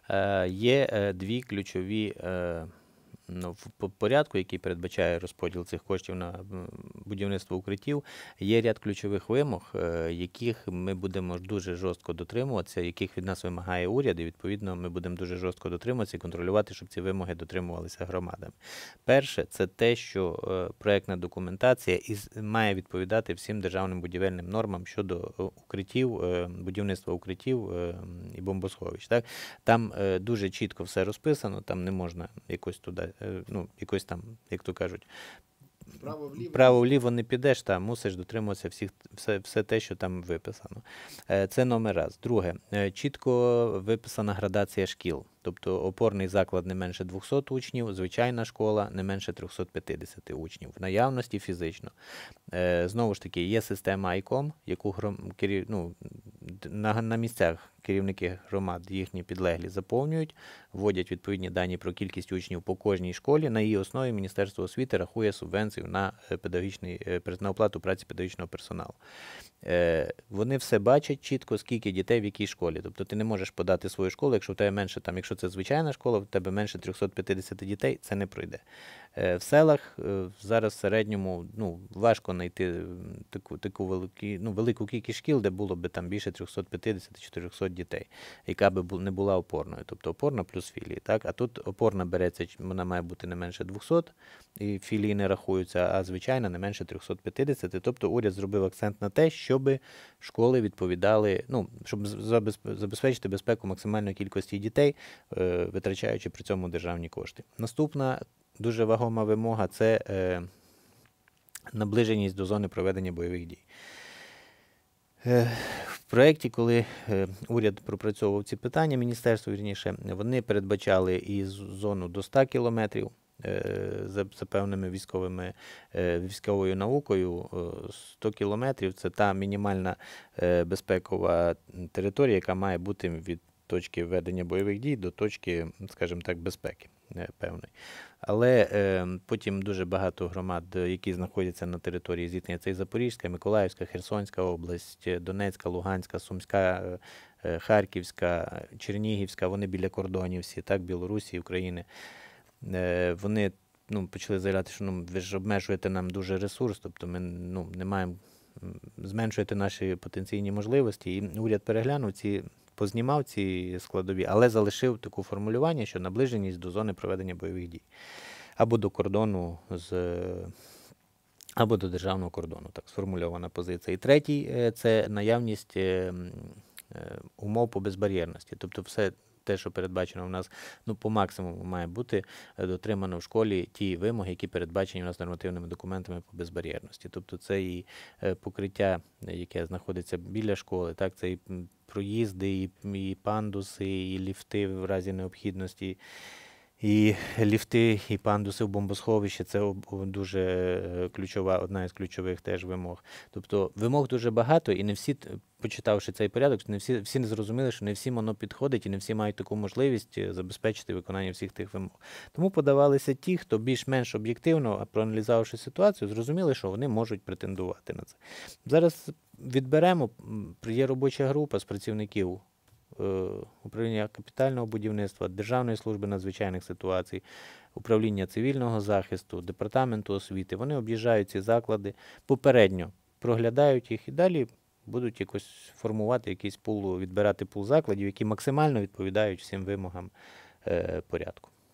Є дві ключові в порядку, який передбачає розподіл цих коштів на будівництво укриттів. Є ряд ключових вимог, яких ми будемо дуже жорстко дотримуватися, яких від нас вимагає уряд, і відповідно ми будемо дуже жорстко дотримуватися і контролювати, щоб ці вимоги дотримувалися громадами. Перше, це те, що проєктна документація має відповідати всім державним будівельним нормам щодо укриттів, будівництва укриттів і бомбосховищ. Так? Там дуже чітко все розписано, там не можна якось туди, якось там, як то кажуть, вправо-вліво не підеш, там мусиш дотримуватися все те, що там виписано. Це номер раз. Друге, чітко виписана градація шкіл. Тобто опорний заклад не менше 200 учнів, звичайна школа не менше 350 учнів. В наявності фізично. Знову ж таки, є система ICOM, яку на місцях керівники громад, їхні підлеглі заповнюють, вводять відповідні дані про кількість учнів по кожній школі. На її основі Міністерство освіти рахує субвенцію на оплату праці педагогічного персоналу. Вони все бачать чітко, скільки дітей в якій школі. Тобто ти не можеш подати свою школу, якщо в тебе менше, якщо це звичайна школа, в тебе менше 350 дітей, це не пройде. В селах зараз в середньому важко знайти таку велику кількість шкіл, де було б там більше 350-400 дітей, яка б не була опорною. Тобто опорна плюс філії. Так? А тут опорна береться, вона має бути не менше 200, і філії не рахуються, а звичайна не менше 350. Тобто уряд зробив акцент на те, щоб школи відповідали, щоб забезпечити безпеку максимальної кількості дітей, витрачаючи при цьому державні кошти. Наступна дуже вагома вимога – це наближеність до зони проведення бойових дій. В проєкті, коли уряд пропрацьовував ці питання, міністерство, вірніше, вони передбачали і зону до 100 кілометрів за певними військовою наукою. 100 кілометрів – це та мінімальна безпекова територія, яка має бути від точки ведення бойових дій до точки, скажімо так, безпеки певної. Але потім дуже багато громад, які знаходяться на території зіткнення, це і Запорізька, Миколаївська, Херсонська область, Донецька, Луганська, Сумська, Харківська, Чернігівська, вони біля кордонів всі, так, Білорусі, України. Вони почали заявляти, що ви ж обмежуєте нам дуже ресурс, тобто ми не маємо, зменшуєте наші потенційні можливості. І уряд переглянув познімав ці складові, але залишив таке формулювання, що наближеність до зони проведення бойових дій. Або до кордону, або до державного кордону, так сформульована позиція. І третій – це наявність умов по безбар'єрності. Тобто все те, що передбачено у нас, по максимуму має бути дотримано в школі ті вимоги, які передбачені у нас нормативними документами по безбар'єрності. Тобто це і покриття, яке знаходиться біля школи, так, це і проїзди, і пандуси, і ліфти в разі необхідності, і ліфти, і пандуси в бомбосховищі – це дуже ключова, одна із ключових теж вимог. Тобто вимог дуже багато, і не всі, почитавши цей порядок, всі не зрозуміли, що не всім воно підходить, і не всі мають таку можливість забезпечити виконання всіх тих вимог. Тому подавалися ті, хто більш-менш об'єктивно, проаналізувавши ситуацію, зрозуміли, що вони можуть претендувати на це. Зараз відберемо, є робоча група з працівників управління капітального будівництва, Державної служби надзвичайних ситуацій, управління цивільного захисту, департаменту освіти. Вони об'їжджають ці заклади, попередньо проглядають їх і далі будуть якось формувати якийсь відбирати пул закладів, які максимально відповідають всім вимогам порядку.